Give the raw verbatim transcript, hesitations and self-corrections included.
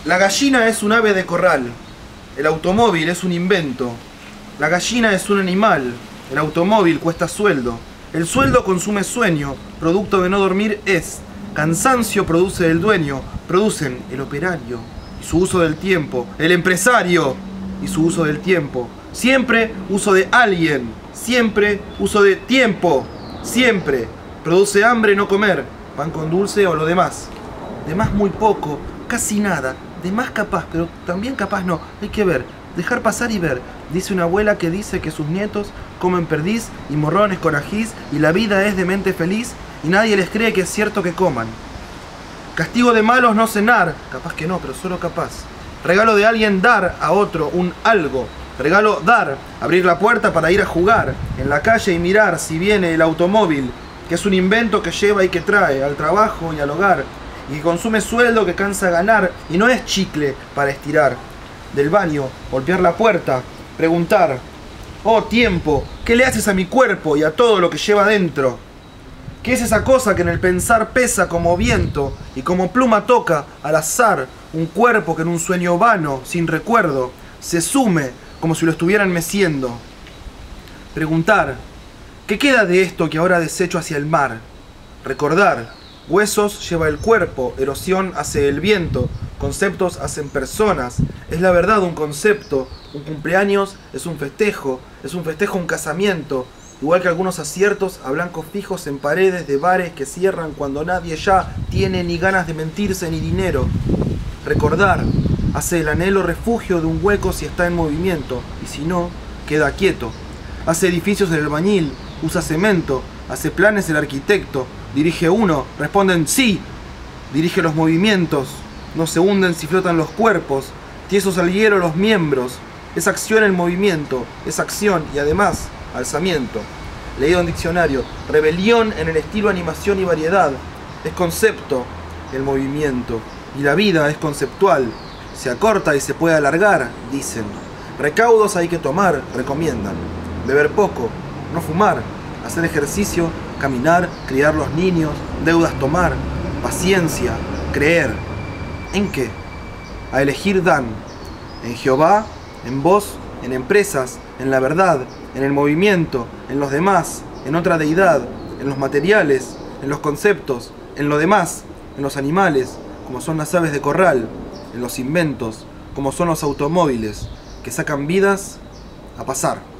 La gallina es un ave de corral, el automóvil es un invento. La gallina es un animal, el automóvil cuesta sueldo. El sueldo consume sueño, producto de no dormir es. Cansancio produce el dueño, producen el operario y su uso del tiempo, el empresario y su uso del tiempo. Siempre uso de alguien, siempre uso de tiempo, siempre. Produce hambre no comer, pan con dulce o lo demás. De más muy poco, casi nada, de más capaz, pero también capaz no, hay que ver, dejar pasar y ver. Dice una abuela que dice que sus nietos comen perdiz y morrones con ajís y la vida es de mente feliz y nadie les cree que es cierto que coman. Castigo de malos no cenar, capaz que no, pero solo capaz. Regalo de alguien dar a otro un algo. Regalo dar, abrir la puerta para ir a jugar en la calle y mirar si viene el automóvil, que es un invento que lleva y que trae al trabajo y al hogar, y que consume sueldo que cansa ganar y no es chicle para estirar. Del baño, golpear la puerta, preguntar: oh tiempo, ¿qué le haces a mi cuerpo y a todo lo que lleva dentro? ¿Qué es esa cosa que en el pensar pesa como viento y como pluma toca al azar un cuerpo que en un sueño vano, sin recuerdo, se sume como si lo estuvieran meciendo? Preguntar: ¿qué queda de esto que ahora desecho hacia el mar? Recordar: huesos lleva el cuerpo, erosión hace el viento, conceptos hacen personas, es la verdad un concepto, un cumpleaños es un festejo, es un festejo un casamiento, igual que algunos aciertos a blancos fijos en paredes de bares que cierran cuando nadie ya tiene ni ganas de mentirse ni dinero. Recordar hace el anhelo refugio de un hueco si está en movimiento, y si no, queda quieto. Hace edificios el albañil, usa cemento, hace planes el arquitecto, dirige uno, responden sí, dirige los movimientos, no se hunden si flotan los cuerpos, tiesos al hielo los miembros, es acción el movimiento, es acción y además alzamiento. Leído en diccionario, rebelión en el estilo animación y variedad, es concepto el movimiento, y la vida es conceptual, se acorta y se puede alargar, dicen. Recaudos hay que tomar, recomiendan. Beber poco, no fumar, hacer ejercicio, caminar, criar los niños, deudas tomar, paciencia, creer. ¿En qué? A elegir dan. En Jehová, en vos, en empresas, en la verdad, en el movimiento, en los demás, en otra deidad, en los materiales, en los conceptos, en lo demás, en los animales, como son las aves de corral, en los inventos, como son los automóviles, que sacan vidas a pasar.